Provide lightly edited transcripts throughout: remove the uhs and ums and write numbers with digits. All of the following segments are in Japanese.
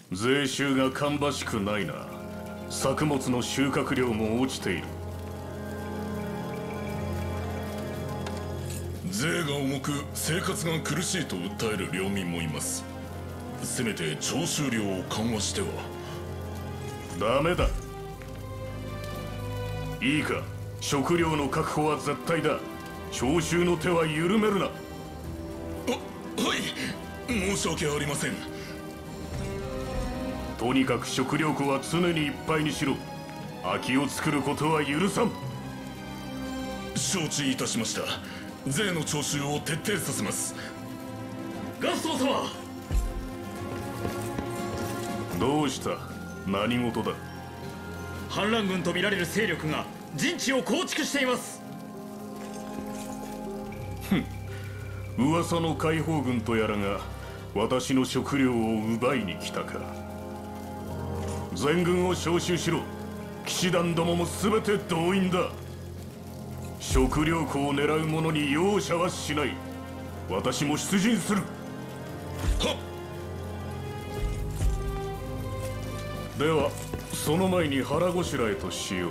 税収が芳しくないな。作物の収穫量も落ちている。 税が重く生活が苦しいと訴える領民もいます。せめて徴収量を緩和しては。 ダメだ。いいか、食料の確保は絶対だ。徴収の手は緩めるな。 はい、申し訳ありません。 とにかく食料庫は常にいっぱいにしろ。空きを作ることは許さん。 承知いたしました。税の徴収を徹底させます。 ガストー様。 どうした？何事だ？ 反乱軍と見られる勢力が陣地を構築しています。 噂の解放軍とやらが私の食料を奪いに来たか。全軍を招集しろ。騎士団どもも全て動員だ。食料庫を狙う者に容赦はしない。私も出陣する。 はっ。ではその前に腹ごしらえとしよ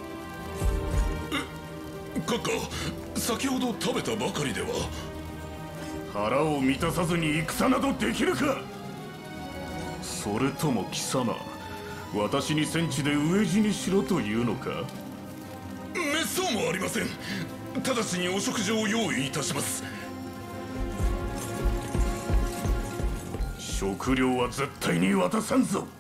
う。閣下、先ほど食べたばかりでは。 腹を満たさずに戦などできるか。それとも貴様、私に戦地で飢え死にしろというのか。 めっそうもありません。直ちにお食事を用意いたします。 食料は絶対に渡さんぞ。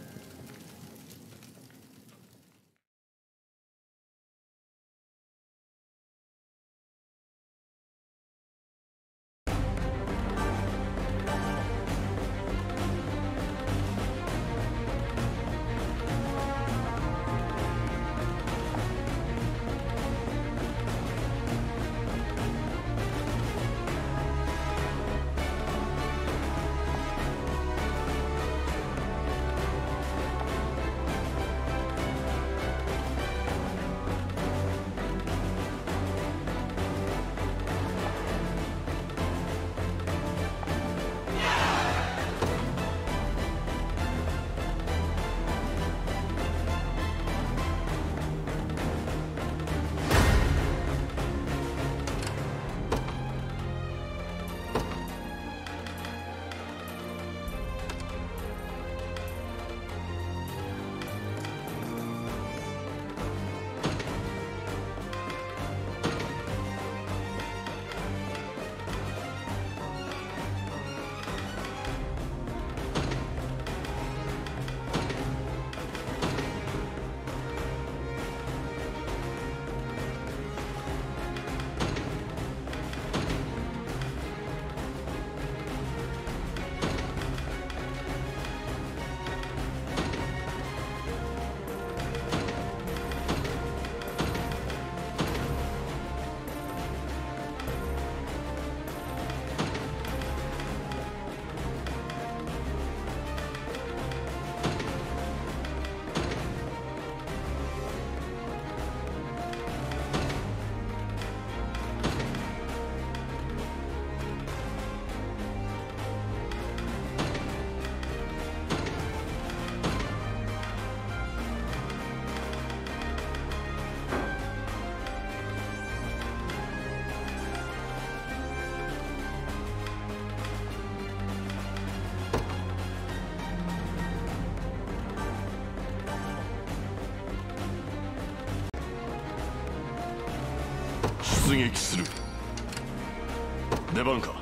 出撃する。出番か。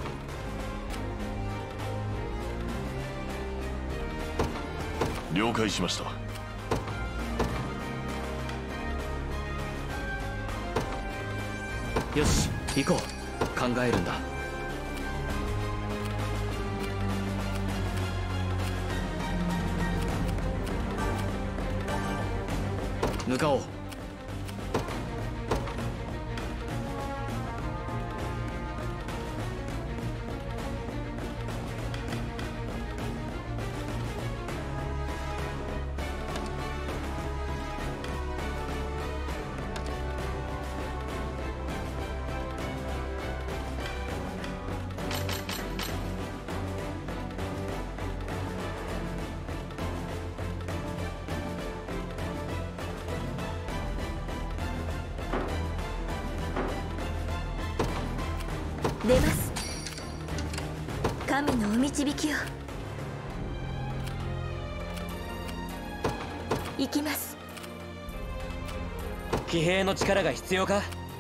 了解しました。 よし、行こう。考えるんだ。向かおう。 出ます。神のお導きを。行きます。 騎兵の力が必要か？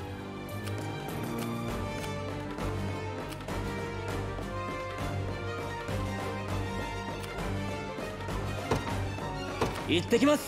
行ってきます。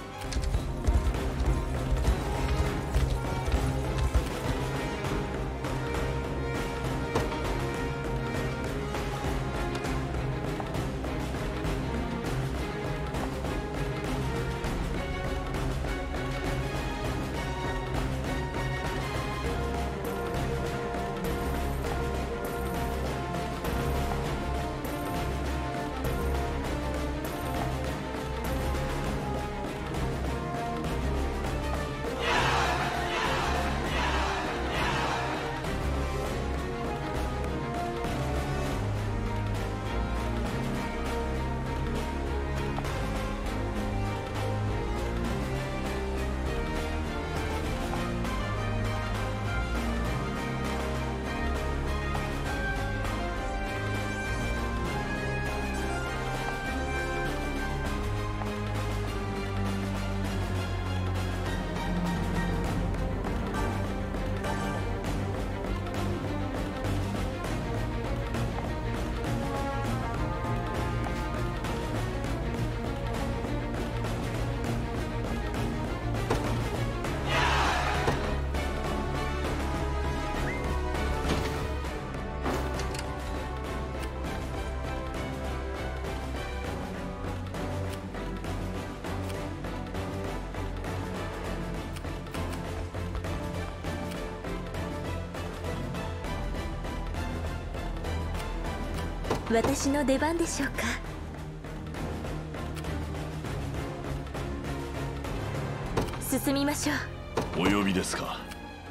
私の出番でしょうか。進みましょう。 お呼びですか。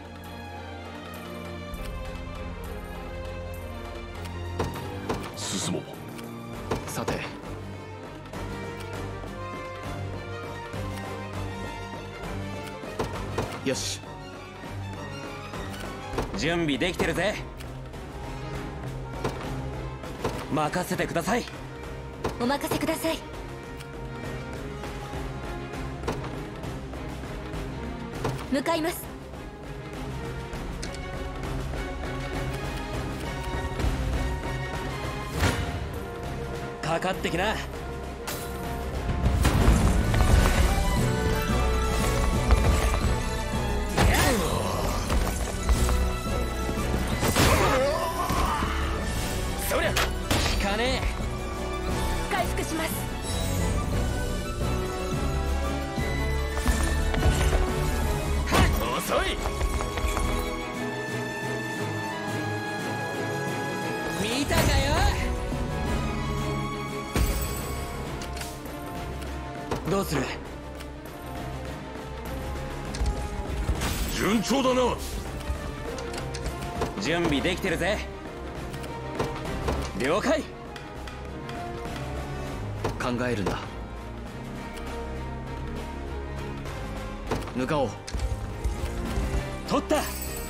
進もう。 さて、よし、準備できてるぜ。任せてください。 お任せください。向かいます。 かかってきな。そりゃ効かねえ。 回復します。 遅い。見たかよ。どうする？ 順調だな。 準備できてるぜ。了解。考えるんだ。向かおう。取った。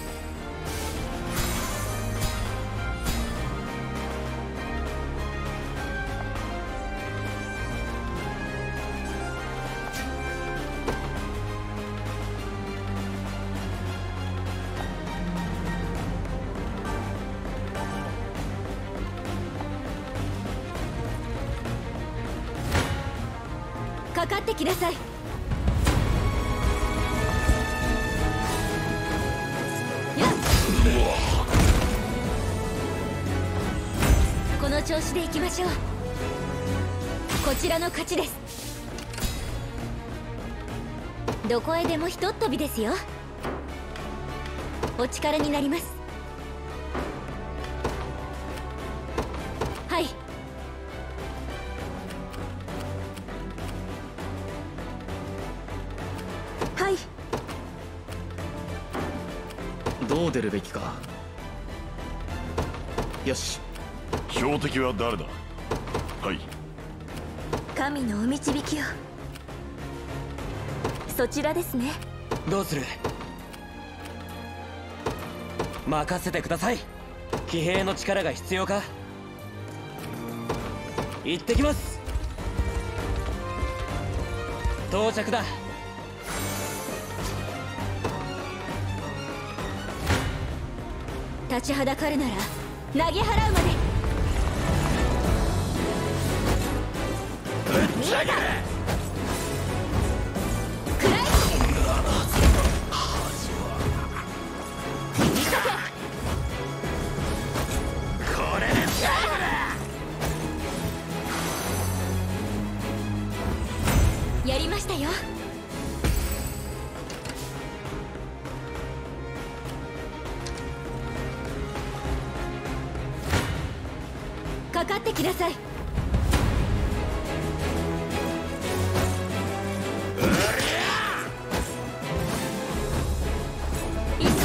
かかってきなさい。この調子でいきましょう。こちらの勝ちです。どこへでもひとっ飛びですよ。お力になります。はい。はい。 どう出るべきか。よし。 標的は誰だ。はい。 神のお導きを。そちらですね。 どうする？任せてください。 騎兵の力が必要か。行ってきます。到着だ。 立ちはだかるなら投げ払うまで。やりましたよ。かかってきなさい。一掃します。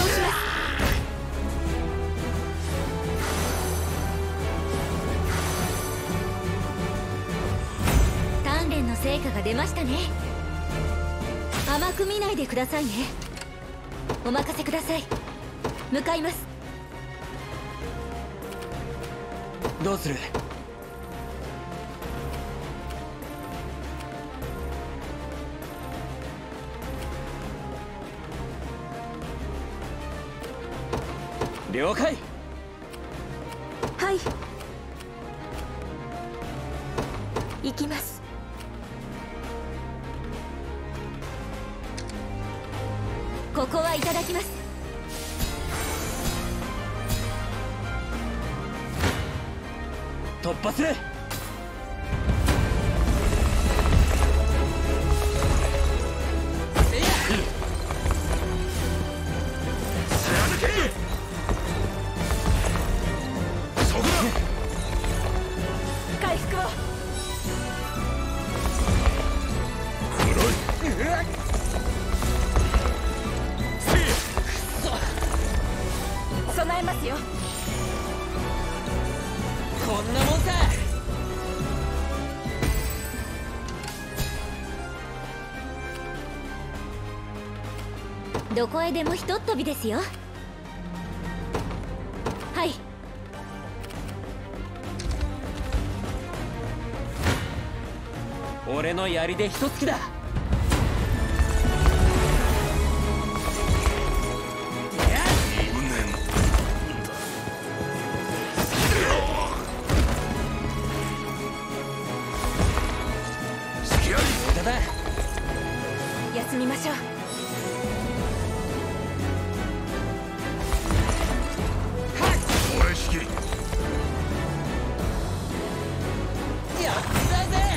鍛錬の成果が出ましたね。甘く見ないでくださいね。お任せください。向かいます。 どうする。了解。 はい、行きます。ここはいただきます。 突破する。 回復を。備えますよ。 こんなもんさ。 どこへでもひとっ飛びですよ。はい。 俺の槍で一突きだ。 休みましょう。 俺式やったぜ。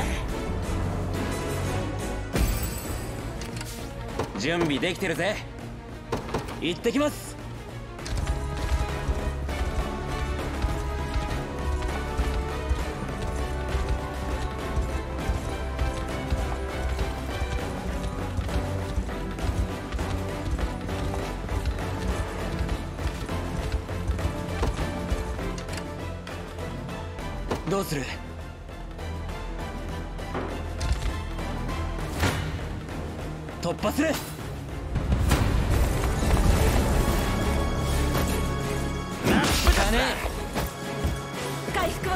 準備できてるぜ。行ってきます。どうする。突破する。かねえ。 回復を。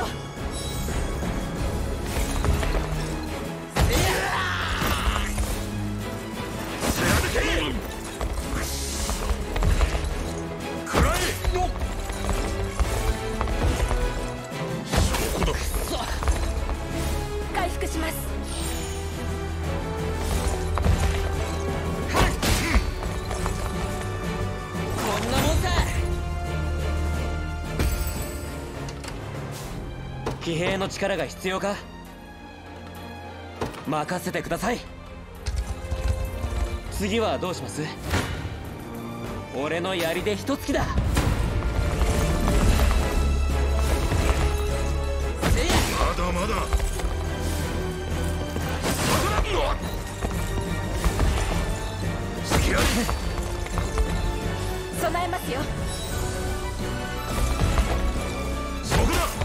回復します。 こんなもんさ。騎兵の力が必要か。任せてください。次はどうします。俺の槍で一突きだ。 まだまだ備えますよ。 そこだ。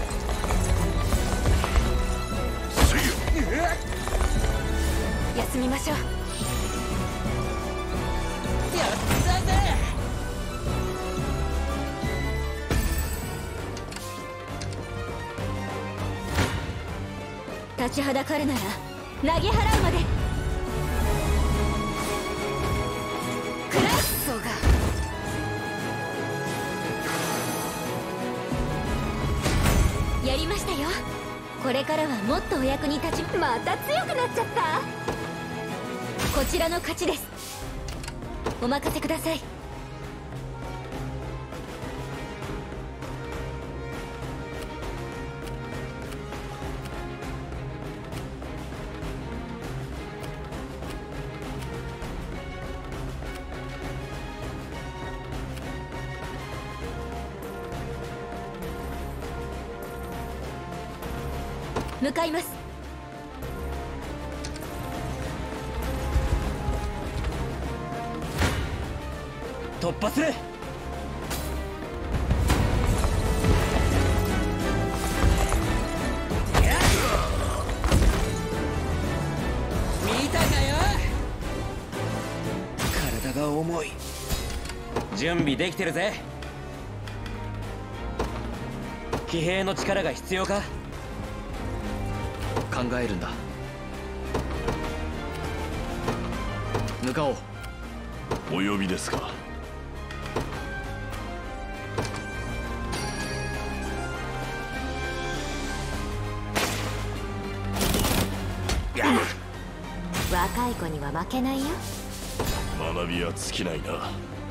休みましょう。 やったぜ。 立ちはだかるなら投げ払うまで。クラッソがやりましたよ。これからはもっとお役に立ち。また強くなっちゃった。こちらの勝ちです。お任せください。向かいます。 突破する。見たかよ。体が重い。準備できてるぜ。騎兵の力が必要か。考えるんだ。向かおう。 お呼びですか。 若い子には負けないよ。 学びは尽きないな。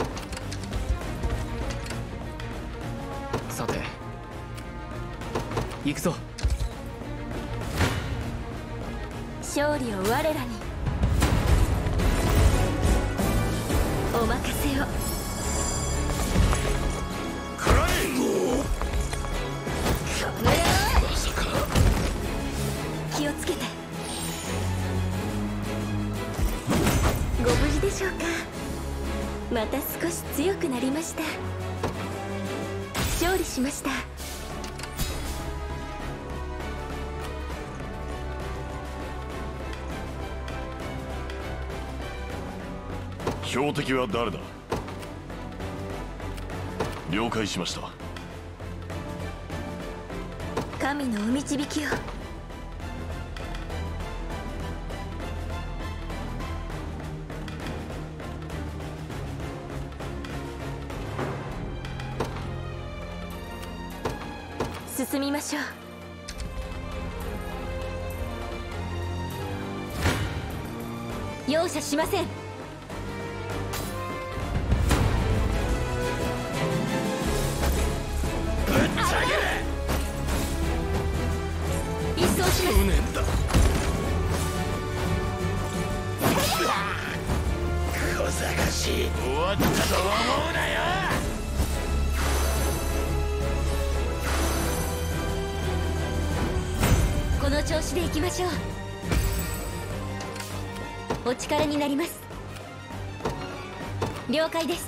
さて行くぞ。 勝利を我らに。お任せを。 くらえ。まさか。 気をつけて。ご無事でしょうか。また少し強くなりました。勝利しました。 標的は誰だ。了解しました。 神のお導きを。進みましょう。容赦しません。一掃します。 無念だ。小探し終わったと思うなよ。 この調子でいきましょう。お力になります。了解です。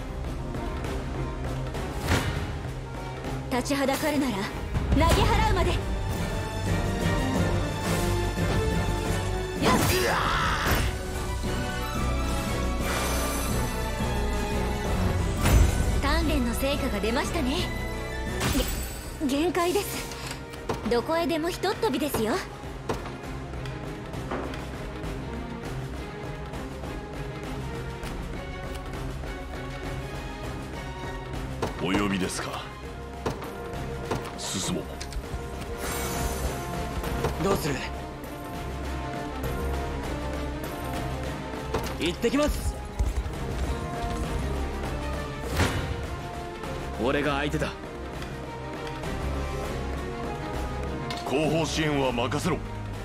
立ちはだかるなら投げ払うまで。鍛錬の成果が出ましたね。限界です。どこへでもひとっ飛びですよ。 お呼びですか。進もう。 どうする。行ってきます。俺が相手だ。 後方支援は任せろ。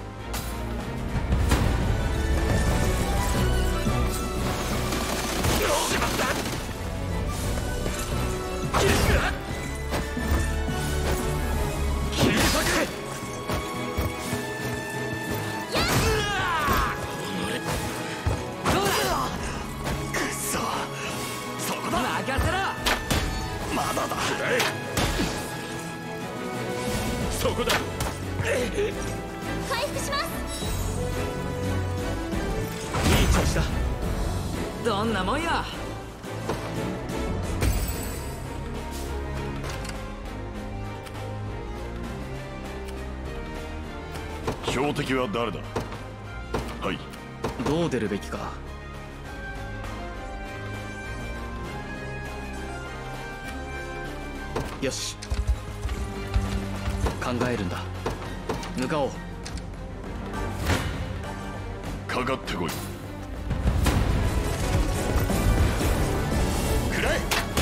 そこだ。 回復します。 いい調子だ。どんなもんや。 標的は誰だ。はい。 どう出るべきか。よし、考えるんだ。向かおう。 かかってこい。 くらえ。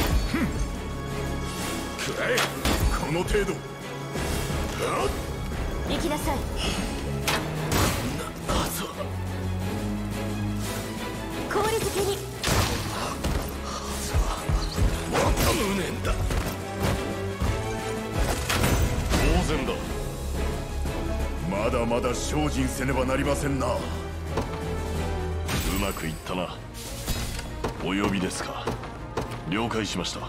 くらえ。この程度。 行きなさい。氷漬けに。 無念だ。当然だ。まだまだ精進せねばなりませんな。 うまくいったな。お呼びですか。了解しました。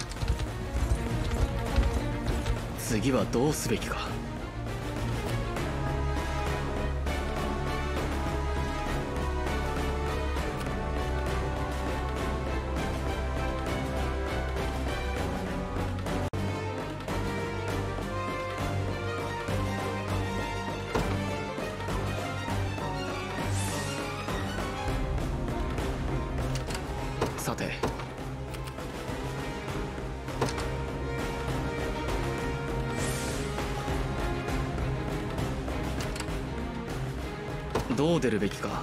次はどうすべきか。さて、どう出るべきか。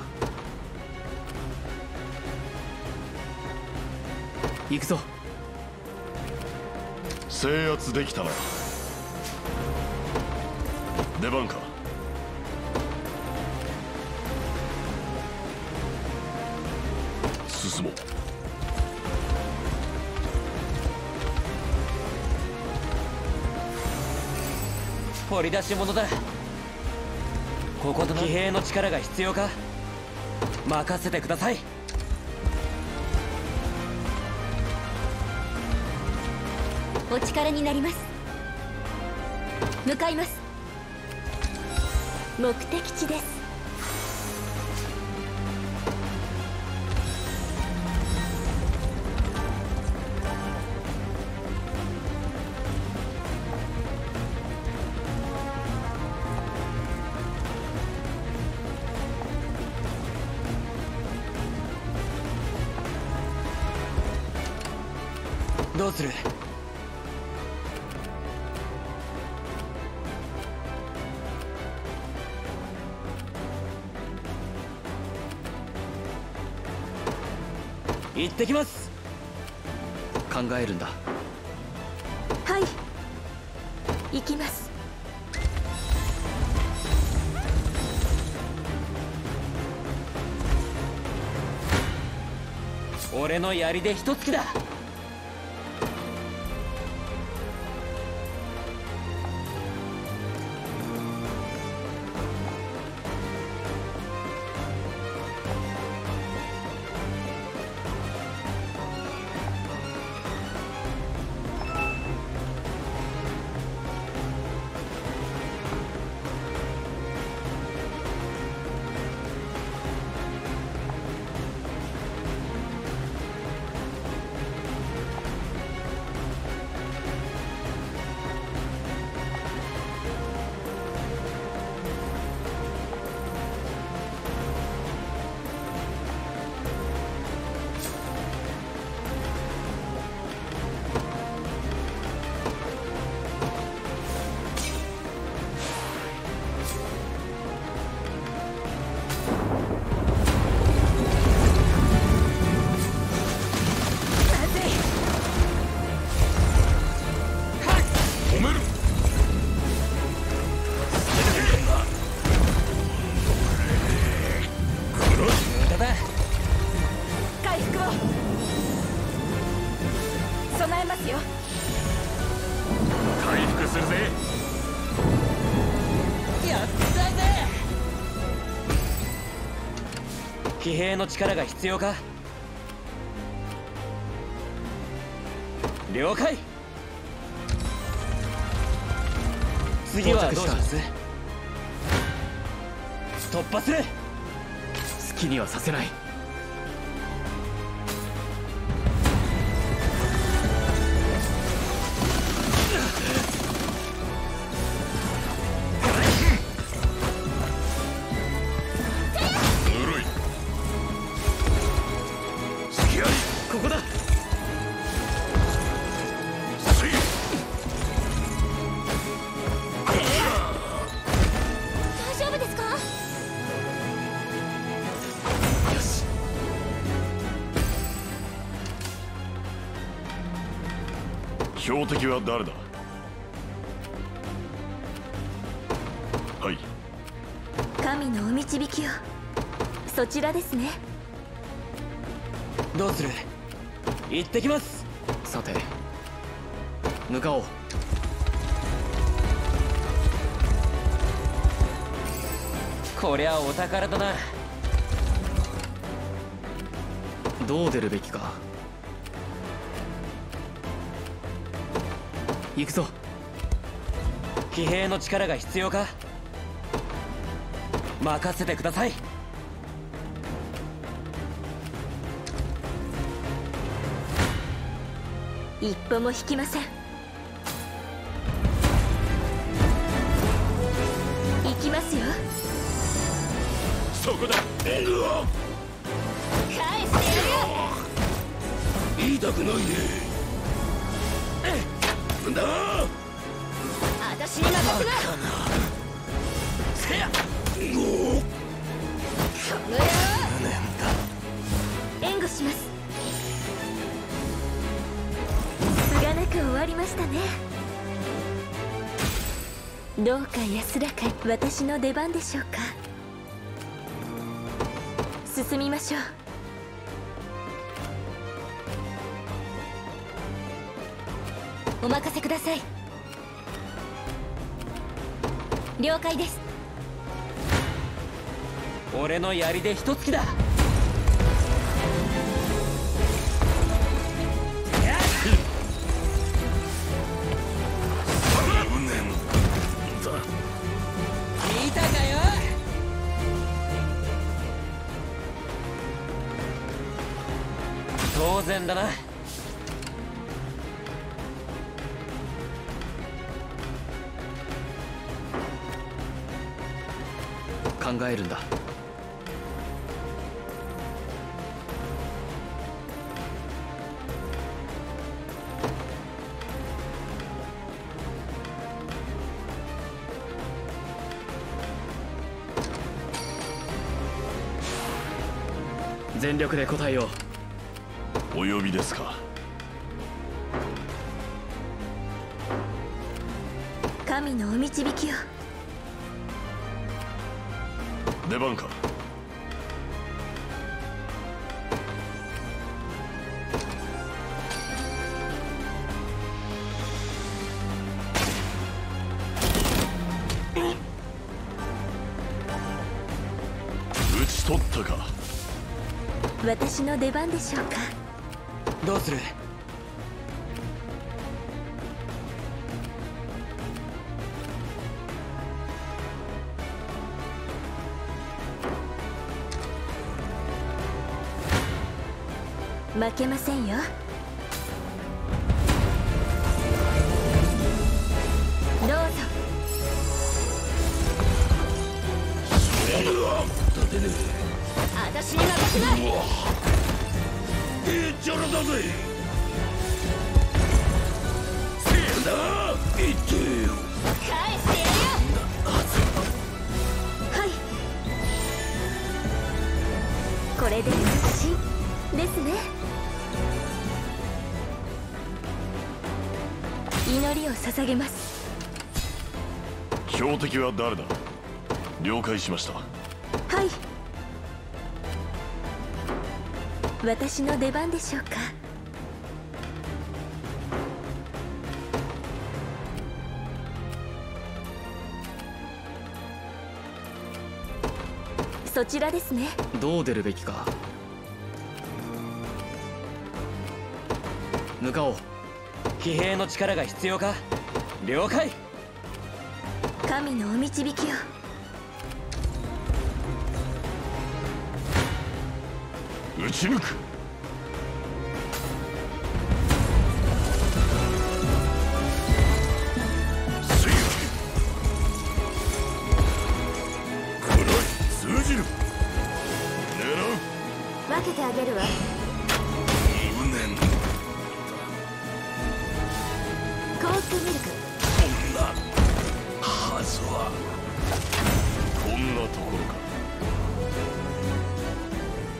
行くぞ。 制圧できたな。出番か。進もう。 掘り出し物だ。ここの騎兵の力が必要か。任せてください。 お力になります。向かいます。目的地です。 どうする。行ってきます。 考えるんだ。 はい、行きます。 俺の槍で一突きだ。 備えますよ。 回復するぜ。 やったぜ。騎兵の力が必要か。了解。次はどうします。突破する。 好きにはさせない。 標的は誰だ。はい。 神のお導きを。そちらですね。 どうする？行ってきます。 さて向かおう。 こりゃお宝だな。 どう出るべきか。行くぞ。 騎兵の力が必要か？任せてください。 一歩も引きません。行きますよ。 そこだ。 返してやる。 言いたくないね。なんだ。 私に任せな。せや。この野郎。援護します。すがなく終わりましたね。どうか安らかに。私の出番でしょうか。進みましょう。お任せください。了解です。 俺の槍で一突きだ。見たかよ。当然だな。 考えるんだ。全力で答えよう。 お呼びですか。 神のお導きを。 出番か。討ち取ったか。 私の出番でしょうか。 どうする？ 負けませんよ。どうぞ。私に任せな。 ジョロだぜ。せやな。言ってよ。 返してやるよ。はい。これで安心ですね。祈りを捧げます。 標的は誰だ。了解しました。 はい。私の出番でしょうか。そちらですね。 どう出るべきか。向かおう。 騎兵の力が必要か？了解。 神のお導きを。 撃ち抜く。せいや。この通じる。狙う。 分けてあげるわ。 無念。 幸福ミルク。 こんなはずは。こんなところか。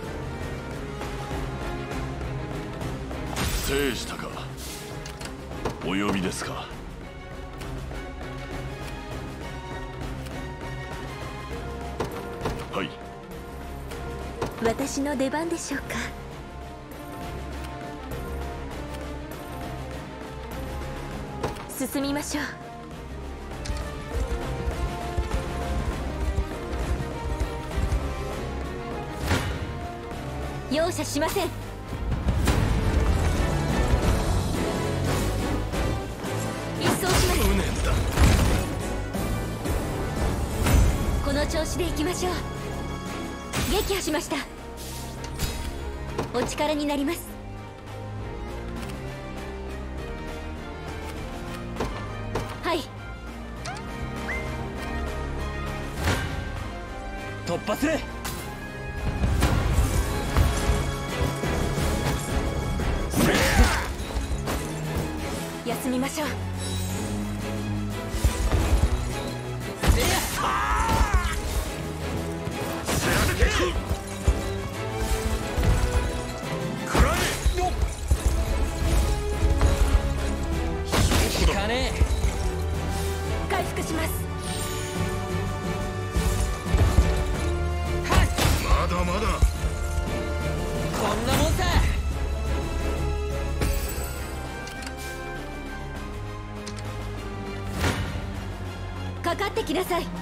制したか。 お呼びですか。はい。 私の出番でしょうか。進みましょう。容赦しません。一掃します。この調子で行きましょう。撃破しました。お力になります。はい。 突破する。 休みましょう。 効かねえ。 回復します。 まだまだ。 こんなもんさ。 かかってきなさい。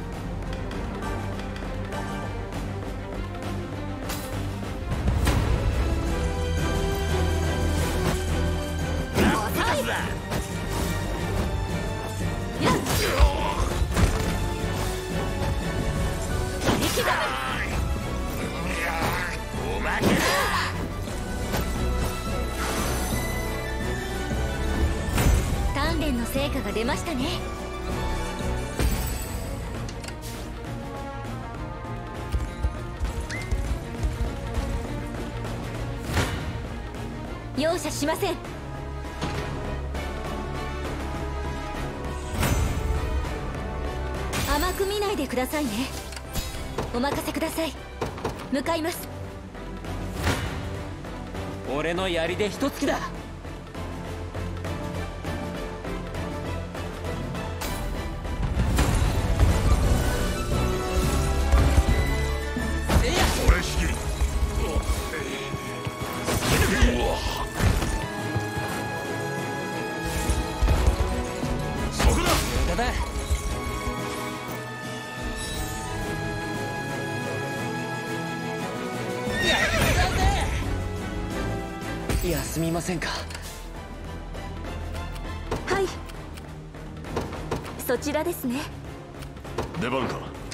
鍛錬の成果が出ましたね。容赦しません。甘く見ないでくださいね。お任せください。向かいます。 俺の槍で一突きだ。 俺引き。そこだ。 無駄だ。休みませんか。 はい。そちらですね。 出番か。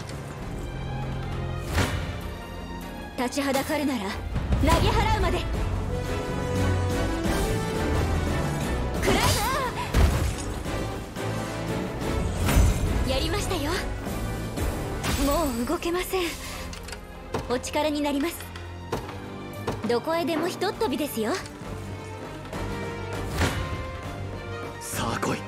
立ちはだかるなら投げ払うまで。暗いな。やりましたよ。もう動けません。お力になります。どこへでもひとっ飛びですよ。 さあ来い。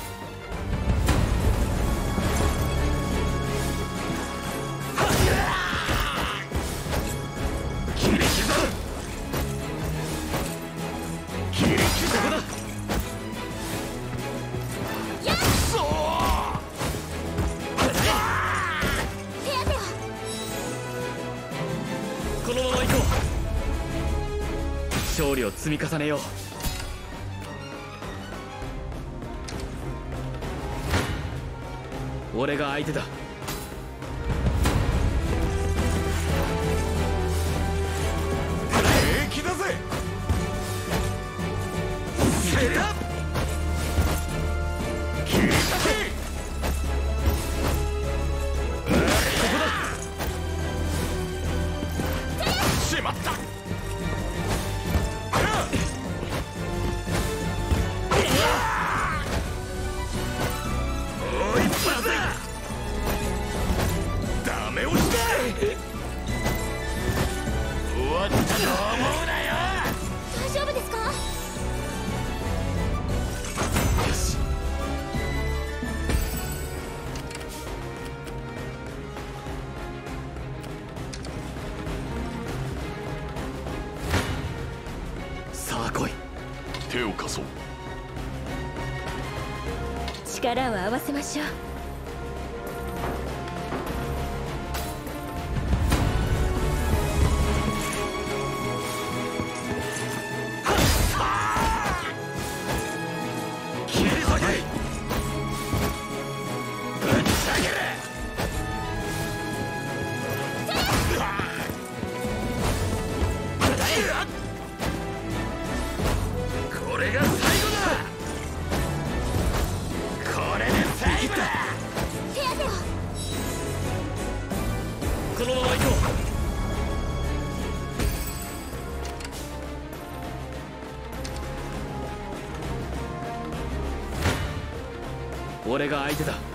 このまま行こう。勝利を積み重ねよう。俺が相手だ。 平気だぜ。せた。切り裂け。しまった。おい、一発だ。ダメ押しだ。終わったと思うなよ。 大丈夫ですか。 よし。さあ来い。 手を貸そう。 力を合わせましょう。 これが最後だ。これで最後だ。 手当てを。 このまま行こう。俺が相手だ。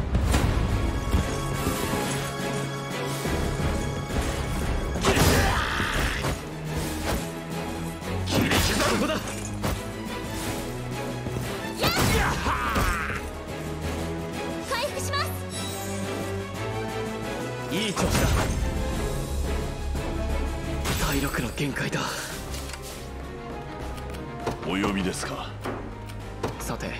ここだ。 回復します。 いい調子だ。体力の限界だ。 お呼びですか。 さて、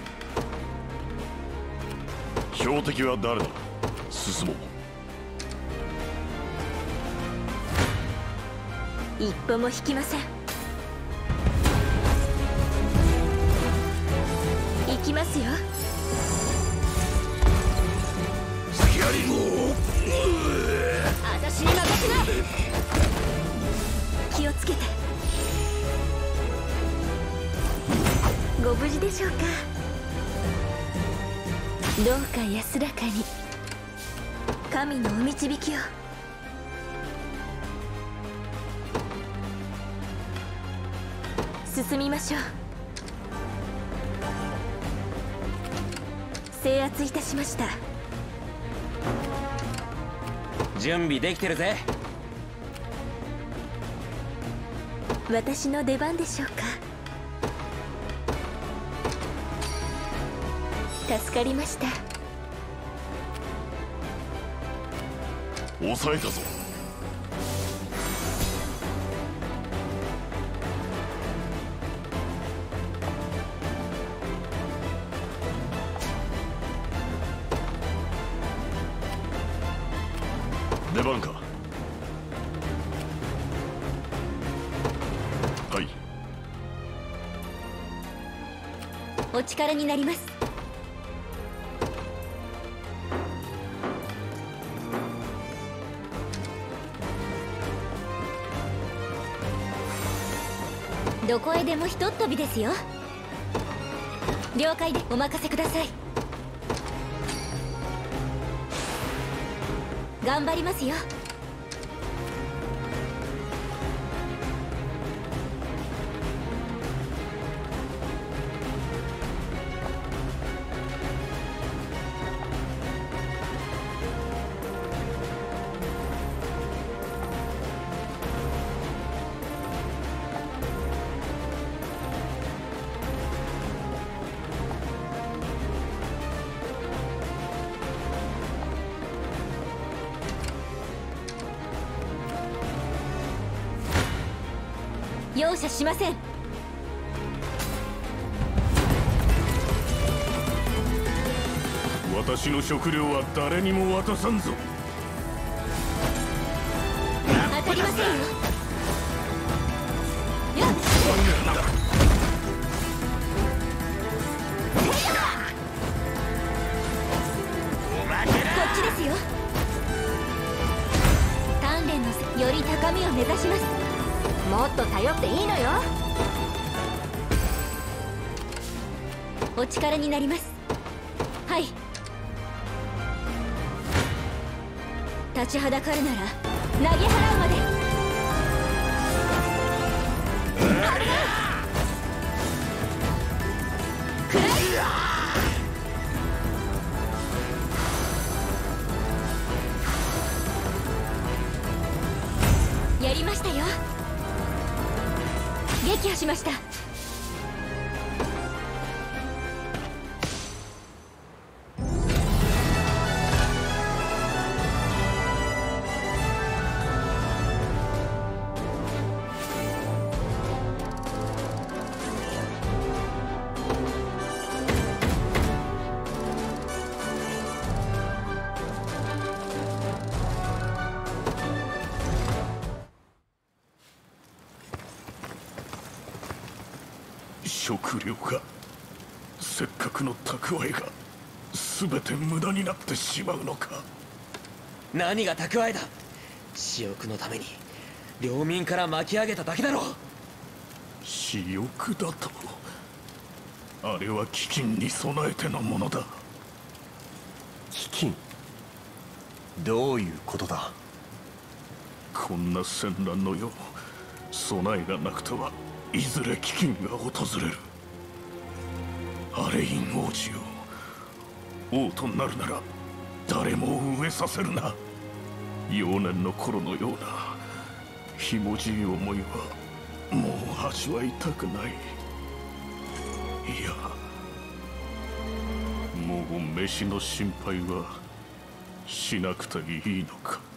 標的は誰だ。進もう。 一歩も引きません。行きますよ。 隙ありも私に任せな。気をつけて。ご無事でしょうか。どうか安らかに。神のお導きを。進みましょう。制圧いたしました。 準備できてるぜ。 私の出番でしょうか。助かりました。 抑えたぞ。出番か。はい。 お力になります。どこへでもひとっ飛びですよ。了解でお任せください。頑張りますよ。容赦しません。 私の食料は誰にも渡さんぞ。 当たりませんよ。よっ。こっちですよ。鍛錬のせより高みを目指します。もっと頼っていいのよ。お力になります。はい。立ちはだかるなら投げ払うまで。くらい。やりましたよ。撃破しました。 食料が、せっかくの蓄えが全て無駄になってしまうのか。 何が蓄えだ。私欲のために領民から巻き上げただけだろう。 私欲だと。あれは飢饉に備えてのものだ。 飢饉？どういうことだ。 こんな戦乱の世、備えがなくてはいずれ飢饉が訪れる。アレイン王子よ、王となるなら誰も飢えさせるな。幼年の頃のようなひもじい思いはもう味わいたくない。いや、もう飯の心配はしなくていいのか。